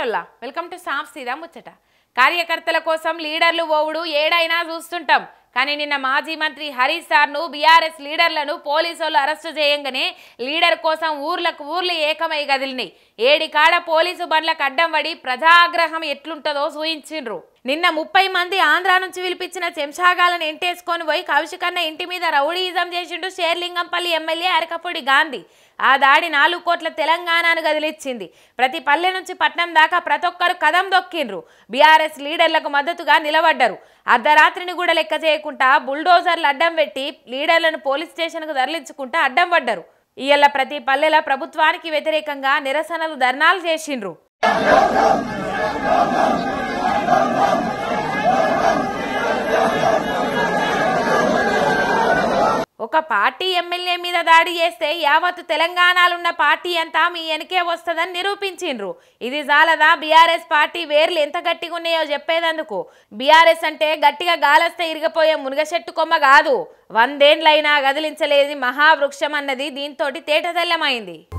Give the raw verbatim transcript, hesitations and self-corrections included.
నమస్తేలల్లా welcome to సాఫ్ సీదా ముచ్చట. కార్యకర్తల కోసం లీడర్లు ఓవుడు ఏడైనా చూస్తుంటాం. కానీ నిన్న మాజీ మంత్రి హరీష్ సార్ను బీఆర్ఎస్ లీడర్లను పోలీసులు అరెస్టు చేయంగానే లీడర్ కోసం ఊర్లకు ఊర్లు ఏకమై కదిలినాయి. ఏడి కాడ పోలీసు బండ్లకు అడ్డం పడి ప్రజాగ్రహం ఎట్లుంటుందో చూయించిండ్రు. నిన్న ముప్పై మంది ఆంధ్ర నుంచి పిలిపించిన చెంచాగాలను ఎంటేసుకొని పోయి కౌశికన్న ఇంటి మీద రౌడీయిజం చేసిండు షేర్లింగంపల్లి ఎమ్మెల్యే అరకపూడి గాంధీ. ఆ దాడి నాలుగు కోట్ల తెలంగాణను కదిలిచ్చింది. ప్రతి పల్లె నుంచి పట్నం దాకా ప్రతి ఒక్కరు కదం దొక్కిండ్రు. బీఆర్ఎస్ లీడర్లకు మద్దతుగా నిలబడ్డారు. అర్ధరాత్రిని కూడా లెక్క చేయకుండా బుల్డోజర్లు అడ్డం పెట్టి లీడర్లను పోలీస్ స్టేషన్కు తరలించుకుంటా అడ్డం పడ్డారు. ఇయ్యాల ప్రతి పల్లెల ప్రభుత్వానికి వ్యతిరేకంగా నిరసనలు ధర్నాలు చేసిండ్రు. ఒక పార్టీ ఎమ్మెల్యే మీద దాడి చేస్తే యావత్ తెలంగాణలో పార్టీ అంతా మీ వెనకే వస్తుందని నిరూపించిండ్రు. ఇది జాలదా బీఆర్ఎస్ పార్టీ వేర్లు ఎంత గట్టిగా ఉన్నాయో చెప్పేదందుకు. బీఆర్ఎస్ అంటే గట్టిగా గాలస్తే ఇరిగిపోయే మునగచెట్టు కొమ్మ కాదు, వందేండ్లైనా గదిలించలేని మహావృక్షం అన్నది దీంతో తేటతెల్లమైంది.